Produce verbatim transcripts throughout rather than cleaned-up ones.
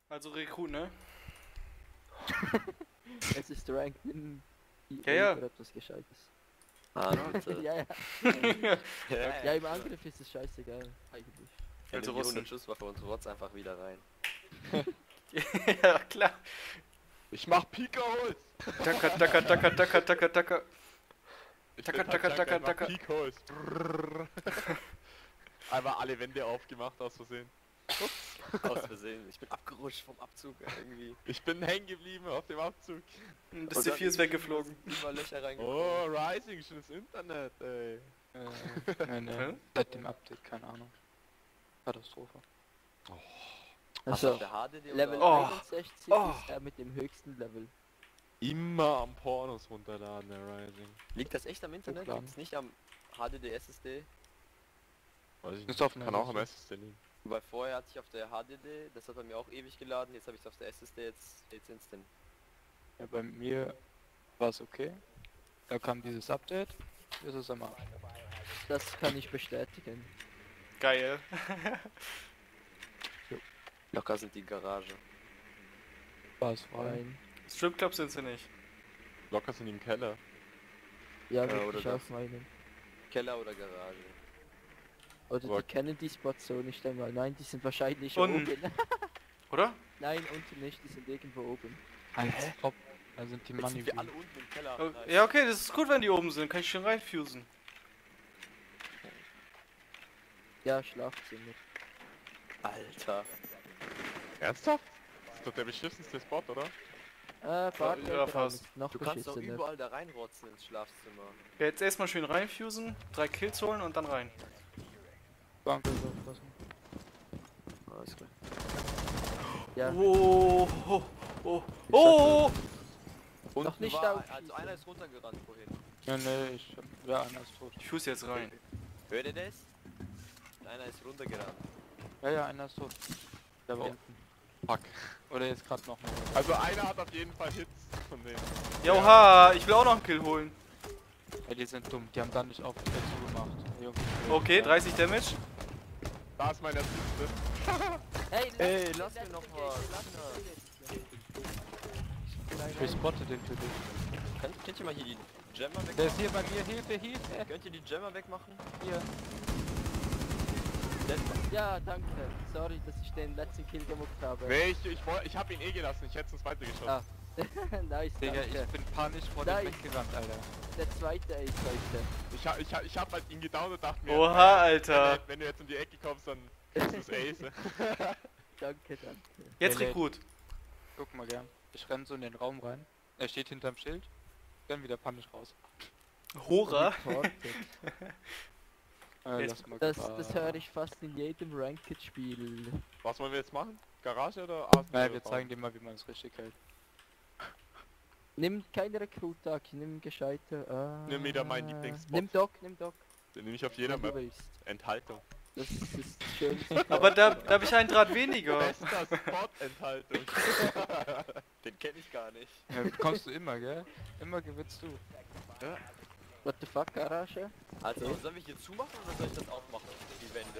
Also Rekrut, ne? Es ist Ranked in Ja, ja. oder etwas Gescheites. Ah, Leute. ja, ja. ja, Ja, im Angriff ist es scheißegal, eigentlich. Ja, Also nimm die Russen. hundert Schusswaffe und rotz einfach wieder rein. Ja, klar. Ich mach Pika-Holz! Taka, taka, taka, taka, taka, taka. Ich Taka, bin taka, halt taka, einfach taka. Peak-Holz. Einfach alle Wände aufgemacht aus Versehen. Aus Versehen. Ich bin abgerutscht vom Abzug irgendwie. Ich bin hängen geblieben auf dem Abzug. Das C vier ist weggeflogen. Über Löcher reingekommen. Oh, Rising, schönes Internet, ey. Äh, nee, nee. Hä? Seit dem Update, keine Ahnung. Katastrophe. Hast du Also, auf der H D D Level oder? Oh. einundsechzig Oh. ist er mit dem höchsten Level. Immer am Pornos runterladen, der Rising. Liegt das echt am Internet? Hochladen. Liegt es nicht am H D D S S D? Weiß ich Ist nicht. auf Kann einer auch am Liste. S S D liegen. Weil vorher hatte ich auf der H D D, das hat bei mir auch ewig geladen, jetzt habe ich es auf der S S D, jetzt jetzt instant. Ja, bei mir war es okay. Da kam dieses Update. Ist es am Arsch. Das kann ich bestätigen. Geil. Locker sind die Garage. War es frei. Nein. Stripclubs sind sie nicht. Locker sind die im Keller. Ja, Ja, würde oder ich das. auch meinen. Keller oder Garage. Oder Aber- die Kennedy-Spots so nicht einmal. Nein, die sind wahrscheinlich Unten. oben. Oder? Nein, unten nicht, die sind irgendwo oben. Als ob. Da sind die Jetzt Money sind wir Green. alle unten im Keller. Oh, Nice. ja, okay, das ist gut, wenn die oben sind. Kann ich schön reinfusen. Ja, Schlafzimmer. Alter. Ernsthaft? Das ist doch der beschissenste Spot, oder? Äh, Bad ja, fast. noch Du kannst doch beschissener. überall da reinrotzen ins Schlafzimmer. Ja, jetzt erstmal schön reinfusen, drei Kills holen und dann rein. Bank ist aufpassen. Alles klar. Ja, Oh, oh, oh, oh. Und Noch nicht war, aufschießen. also einer ist runtergerannt vorhin. Ja, nee, ich hab. Ja, einer ist tot. Ich fuse jetzt rein. Hört ihr das? Und einer ist runtergerannt. Ja, ja, einer ist tot. Der war Ja. unten. Fuck. Oder jetzt gerade noch mal. Also einer hat auf jeden Fall Hits von denen. Joha, ich will auch noch einen Kill holen. Ja, die sind dumm. Die haben dann nicht auf dazu gemacht. Junge. Okay, dreißig Damage. Da ist mein Assistent. Hey, Ey, den lass mir letzten noch Kill, was. den letzten Kill. Ich spotte den für dich. Könnt, könnt ihr mal hier die Gemma Der wegmachen? ist hier bei mir. Hilfe, Hilfe. Könnt ihr die Gemma wegmachen? Hier. Ja, danke. Sorry, dass ich den letzten Kill gemobbt habe. Nee, ich, ich, woll- ich hab ihn eh gelassen. Ich hätte ins zweite geschossen. Ah. Nice, Digga, danke. ich bin panisch vor Nein. dem weggerannt, Alter. Der zweite Ace heute. Ich, ha- ich, ha- ich hab halt ihn gedownt und dachte mir... Oha, wenn, Alter. Wenn, wenn du jetzt um die Ecke kommst, dann ist es Ace. Danke, danke. Jetzt Der Rekrut. Guck mal gern. Ich renn so in den Raum rein. Er steht hinterm Schild. Dann wieder panisch raus. Hora. Reported. Äh, Jetzt- lass mal Das, gra- das höre ich fast in jedem Ranked-Spiel. Was wollen wir jetzt machen? Garage oder Arsenal? Nein, wir zeigen dir mal, wie man es richtig hält. Nimm keine Rekrut-Tag, nimm gescheite. Äh, Nimm wieder meinen Lieblingsspot. Nimm Doc, nimm Doc. Den nehme ich auf jeder wenn du Map. willst. Enthaltung. Das ist schön. Aber da, da habe ich einen Draht weniger. Bester Spot, Enthaltung. Den kenne ich gar nicht. Ja, bekommst du immer, gell? Immer gewinnst du. What the fuck, Garage? Also, Okay. sollen wir hier zumachen oder soll ich das aufmachen? Die Wände.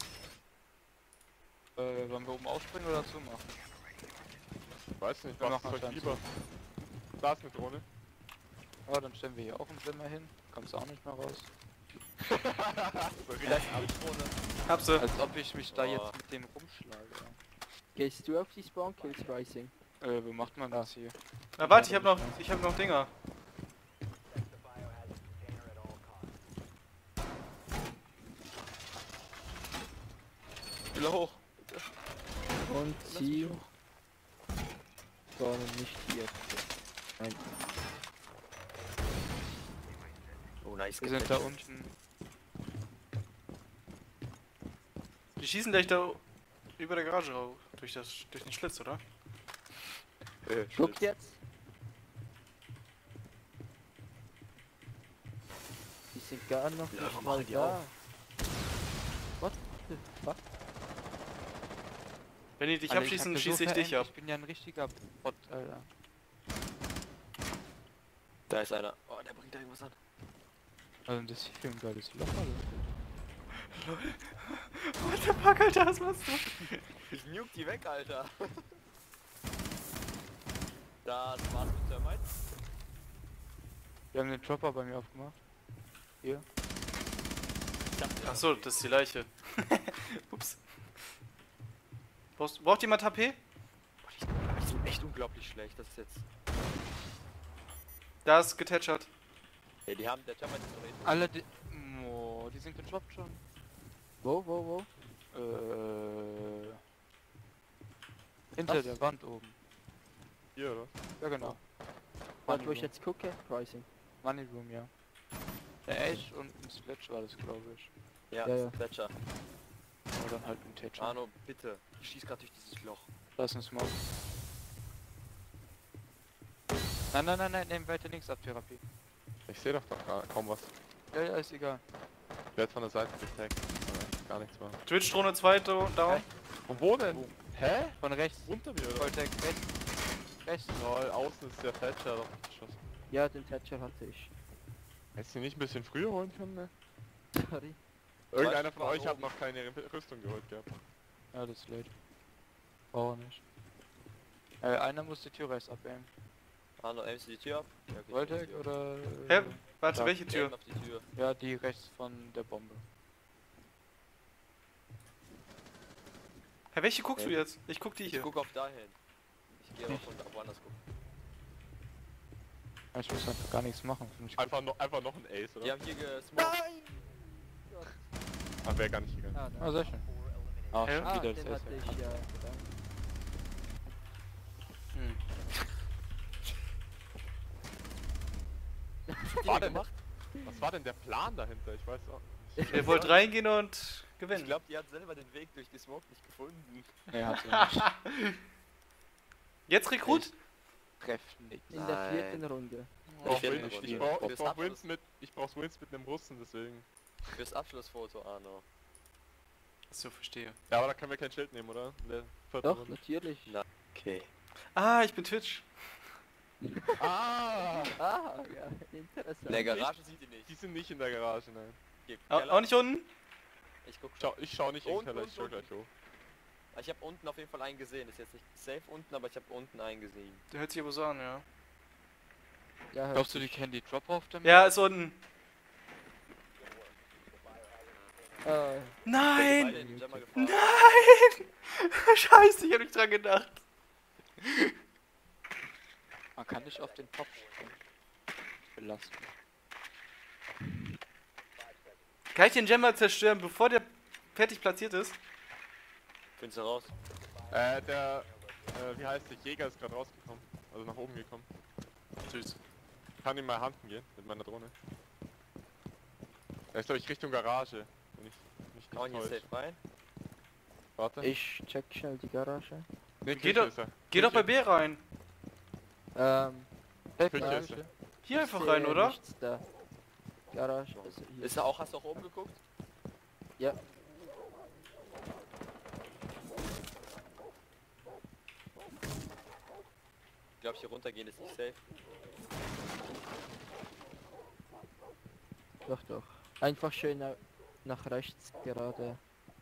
Äh, wollen wir oben aufspringen oder zumachen? Ich weiß nicht, Wir was machen ist euch anscheinend lieber? Da ist eine Drohne. Ja, dann stellen wir hier auch einen Schwimmer hin. Kommst du auch nicht mehr raus. Vielleicht Absprung. Hab sie. Als ob ich mich da Oh. jetzt mit dem rumschlage. Gehst du auf die Spawn Kills Rising? Äh, wie macht man das hier? Na warte, ich hab noch, ich hab noch Dinger. Wieder hoch. Und sie spawnen nicht hier. Nein. Oh, nice. Wir sind da unten. Die schießen gleich da über der Garage raus. Durch, das, durch den Schlitz, oder? Äh, Guck jetzt. Die sind gar noch Ja, nicht machen mal die da. auch. What the fuck? Wenn die dich Alter, abschießen, hab mir schieße ich dich verengt, ab. Ich bin ja ein richtiger Bot, Alter. Da ist einer. Oh, der bringt da irgendwas an. Also das hier für ein geiles Loch, Alter. What the fuck, Alter, was machst du? Ich nuke die weg, Alter. Das war's mit Thermite. Wir haben den Dropper bei mir aufgemacht. Hier. Ich hab den Achso, das ist die Leiche. Ups. Brauchst, braucht jemand H P? Die sind echt unglaublich schlecht, das ist jetzt... Da ist getätschert. Ey, die haben... Der Thermite ist doch eh... Alle die... Oh, die sind gedroppt schon. Wo, wo, wo? Äh... Hinter Was? der Wand oben. Hier, oder? Ja genau. Warte, wo Money ich Room. jetzt gucke? Pricing. Money Room, ja. Der Ash und ein Sledge war das, glaube ich. Ja, Ja, ja, ja. Thatcher. Oder dann halt ein Thatcher. Arno, bitte. Ich schieß gerade durch dieses Loch. Da ist ein Smoke. Nein, nein, nein, nein, nehmen weiter links ab, Therapie. Ich sehe doch da gar- kaum was. Ja, ja, ist egal. Ich werde von der Seite getaggt. Aber echt gar nichts mehr. Twitch-Drohne zweite down. Und wo denn? Wo? Hä? Von rechts. Unter mir, oder? Volltech, rechts. Rechts. Lol, außen ist der Thatcher doch geschossen. Ja, den Thatcher hatte ich. Hättest du ihn nicht ein bisschen früher holen können, ne? Sorry. Irgendeiner von war euch hat oben. noch keine Rüstung geholt gehabt. Ja, das ist late. Brauche nicht. Äh, einer muss die Tür rechts abaimen. Arno, aimst du die Tür ab? Ja, okay, Volltech ich aim oder... Hä? Äh, Warte, Ja. welche die Tür. Tür? Aim auf die Tür. ja, die rechts von der Bombe. Hä, welche guckst du Hä? jetzt? Ich guck die Ich hier. guck auf dahin. Ich gehe aber von da woanders gucken. Ja, ich muss einfach gar nichts machen. Finde ich gut. Einfach, noch einfach noch ein Ace, Die oder? haben hier gesmoked. Ach, wäre gar nicht gegangen. Ah, Ah, nein. sehr schön. Ah, Hä? schon Ah, wieder den das hatte Ace. ich ja. gedacht. Hm. Was War denn, was war denn der Plan dahinter? Ich weiß auch nicht. Ihr wollt reingehen und Ich gewinnen. glaube, die hat selber den Weg durch die Smoke nicht gefunden. Nee, hat sie nicht. Jetzt Rekrut? Treff nichts. In der Nein. vierten Runde. Ich brauch, vierten Wins, Runde. ich brauch, ich Fürs brauch Abschluss. Wins mit, ich brauch Wins mit einem Russen, deswegen. Fürs Abschlussfoto, Arno. So, verstehe. Ja, aber da können wir kein Schild nehmen, oder? In der vierten Doch, Runde. natürlich. Na. Okay. Ah, ich bin Twitch. Ah! Ah, ja, interessant. In der Garage sieht die nicht. Die sind nicht in der Garage, nein. Hier, Au- Keller. Auch nicht unten? Ich guck Schau, ich schau nicht in den Und, Keller, und, ich schau und. gleich hoch. Ich habe unten auf jeden Fall einen gesehen. Ist jetzt nicht safe unten, aber ich habe unten einen gesehen. Der hört sich aber so an, ja. Ja, hört Glaubst du, die sich- kennen die Drop auf dem? Ja, ist unten. Äh, Nein! Beide in den Jammer gefahren. Nein! Scheiße, ich hab nicht dran gedacht. Man kann nicht auf den Top springen. Belasten. Kann ich den Gemma zerstören, bevor der fertig platziert ist? Findest du raus? Äh, der, äh, wie heißt der Jäger ist gerade rausgekommen. Also nach oben gekommen. Süß. Ich kann ihm mal handen gehen mit meiner Drohne. Er ist glaube ich Richtung Garage. Wenn ich mich Kann man nicht hier täusche. safe rein? Warte. ich check schnell die Garage. Nee, Geh Küche doch- ist er. Geh doch bei Küche. B rein. Ähm, Help Küche mir, ist bitte. Hier ich einfach sehe rein, oder? nichts da. Garage, also hier. Ist er auch, hast du auch oben geguckt? Ja. Ich glaube, hier runtergehen ist nicht safe. Doch, doch. Einfach schön nach, nach rechts gerade.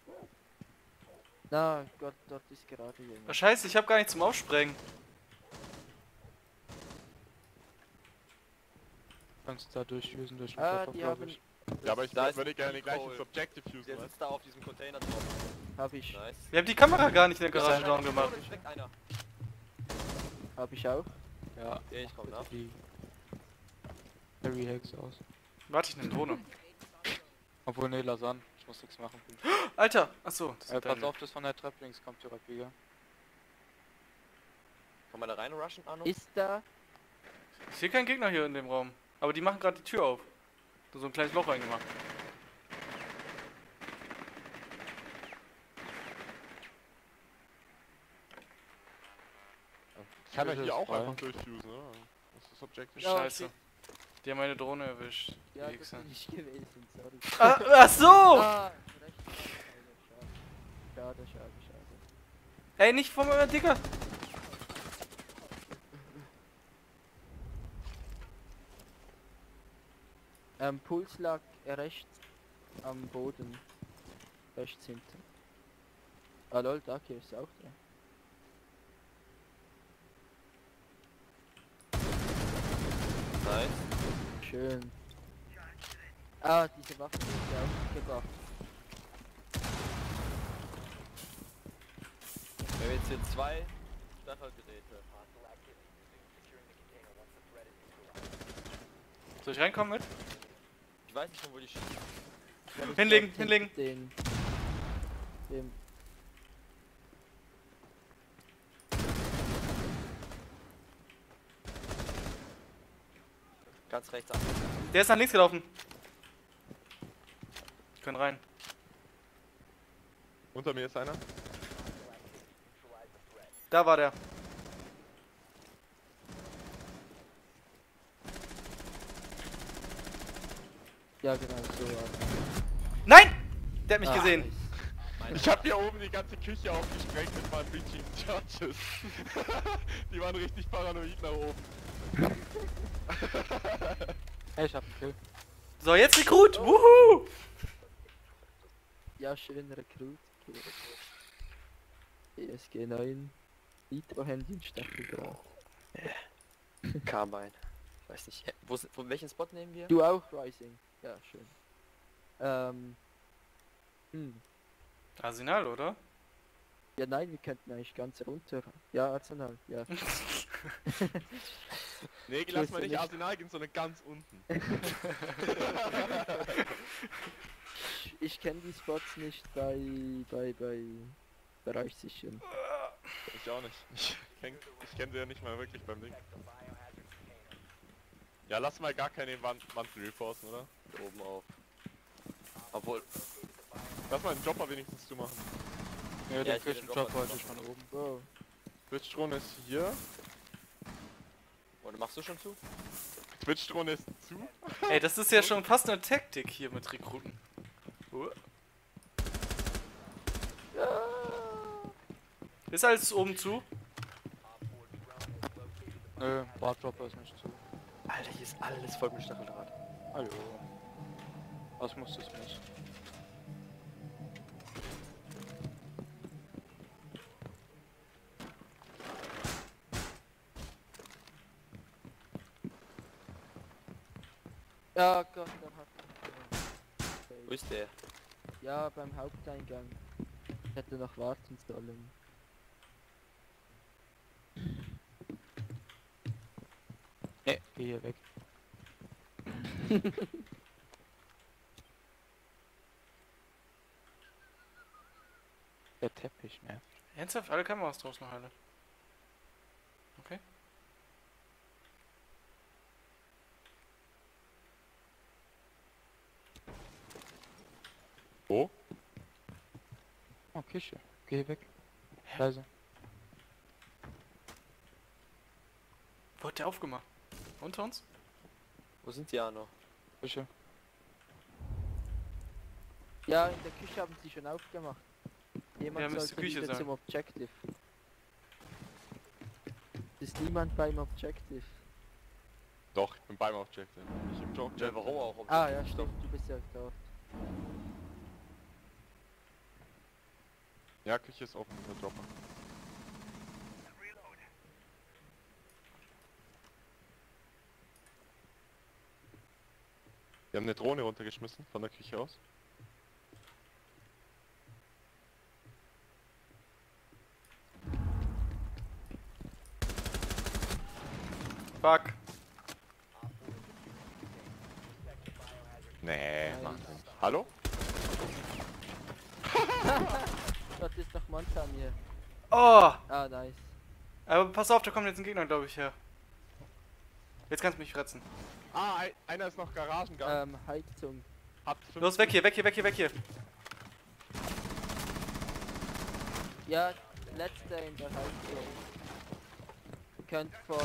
Na Gott, dort ist gerade Oh, jemand. scheiße, ich hab gar nicht zum Aufsprengen. Kannst da durchfüßen durch den Ah, Drop, die glaub haben, ich. Ja, aber ich Da ist würde ein gerne gleich Cole. ins Objective usen. Der weißt sitzt da auf diesem Container drauf. hab ich, Nice. Wir haben die Kamera gar nicht in der Da ist Garage einer. down gemacht. Oh, da steckt einer. hab ich auch. Ja, Okay, ich komm nach. die Harry Hacks aus. Warte, ich nehm Drohne. Obwohl, nee, Lasan. Ich muss nichts machen. Alter! Achso, das Äh, sind pass deine. auf, das von der Treppe links kommt Therapie, ja. Kann man da rein rushen, Arno? Ist da? Ich sehe keinen Gegner hier in dem Raum. Aber die machen gerade die Tür auf. Da so ein kleines Loch reingemacht. Ich kann ja Küche hier ist auch frei. einfach durchfusen, oder? Das ist das Objective. Ja, Scheiße. shit. Die haben meine Drohne erwischt. Die Ja, das Wichser. bin ich gewesen, sorry. Ah, ach so! Ah, rechts. Schade, schade, schade, schade. Ey, nicht von meiner Digga! Ähm, Puls lag rechts am Boden. Rechts hinten. Ah lol, da hier ist auch drin. Nice. Schön. Ah, diese Waffe ist ja auch gebracht. Wir haben jetzt hier zwei Stachelgeräte. Soll ich reinkommen mit? Ich weiß nicht, von wo die schießen. Ja, ich Hinlegen, glaub, hinlegen. Den, dem, Ganz rechts ab. Der ist nach links gelaufen. Ich kann rein. Unter mir ist einer. Da war der. ja genau so. Ja. Nein! Der hat mich Ah, gesehen. nice. Meine Ich habe hier oben die ganze Küche aufgesprengt mit meinen Breaching Charges. Die waren richtig paranoid nach oben. Hey, ich hab einen Kill. So, jetzt Rekrut! Wuhu! Ja, schön Rekrut. E S G neun. Nitro-Handy in Stacheldraht. Carbine. Ich weiß nicht. Wo, ist- von welchen Spot nehmen wir? Du auch, Rising. Ja, schön. Ähm. Hm. Arsenal, oder? Ja, nein, wir könnten eigentlich ganz runter. Ja, Arsenal, ja. Nee, So lass ist mal er nicht nicht. Arsenal gehen, sondern ganz unten. Ich kenne die Spots nicht bei bei bei Bereich sichern. Ich auch nicht. Ich kenn, ich kenn sie ja nicht mal wirklich beim Ding. Ja, lass mal gar keine Wand, Wand reinforcen, oder? Hier oben auf. Obwohl, Lass mal einen Jobber wenigstens zu machen. Ja, Ja, der ich will den Küchenjob Dropper wollte ich von oben. Wow. Twitch-Drohne ist hier. oder machst du schon zu? Twitch-Drohne ist zu. Ey, das ist ja schon fast eine Taktik hier mit Rekruten. Uh. Ist alles oben zu? Nö, Bardropper ist nicht zu. Alter, hier ist alles voll mit Stacheldraht. Hallo. Was muss das nicht? Ja Gott, da hat Wo ist der? ja beim Haupteingang. Ich hätte noch warten sollen. Ne, geh hier weg. Der Teppich nervt. Ernsthaft? Alle Kameras draußen noch alle. Okay. Wo? Oh, Küche. Geh weg. Leise. Wo hat der aufgemacht? Unter uns? Wo sind die Arno? Küche. Ja, in der Küche haben sie schon aufgemacht. Jemand Ja, müsste sollte Küche wieder sein. zum Objective. Ist niemand beim Objective? Doch, ich bin beim Objective. Nicht im Joke. Ja, warum auch? Ah ja, stimmt, du bist ja dort. Ja, Küche ist offen, der Dropper. Wir haben eine Drohne runtergeschmissen von der Küche aus. Fuck. Nee, Nice. mach nicht. Hallo? Dort ist noch Montan hier. Oh! Ah, nice. Aber pass auf, da kommt jetzt ein Gegner, glaube ich, her. Jetzt kannst du mich fretzen. Ah, ein, einer ist noch Garagengang. Ähm, Heizung. Hat fünf Los, weg hier, weg hier, weg hier, weg hier. Ja, letzter in der Heizung. Könnt von...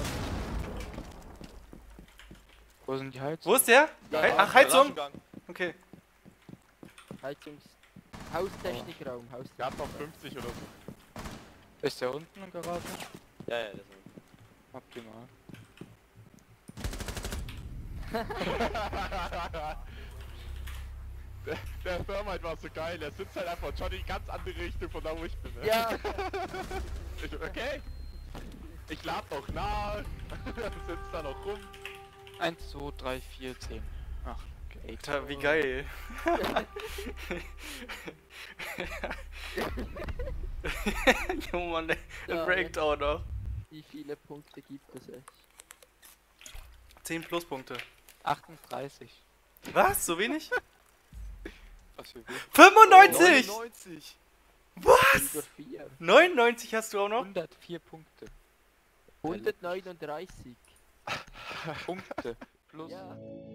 Wo sind die Heiz? Wo ist der? Ja, He Ach, Heizung? Garagengang. Okay. Heizungs... Haustechnikraum, Der Haustechnikraum. hat noch fünfzig oder so. Ist der unten in der Garage? Ja, ja, das ist Optimal. der, der Thermite war so geil, er sitzt halt einfach schon in die ganz andere Richtung von da wo ich bin. Ne? Ja, Ich, okay. Ich lad noch nach, sitzt da noch rum. eins, zwei, drei, vier, zehn. Ach, okay. Alter, wie geil. Jo Mann, der, der Ja, breakt auch noch. Wie viele Punkte gibt es echt? zehn Pluspunkte. achtunddreißig. Was? So wenig? Was für Weg? fünfundneunzig! neunundneunzig! Über vier. neunundneunzig hast du auch noch? hundertvier Punkte. hundertneununddreißig. Punkte. Plus. Ja.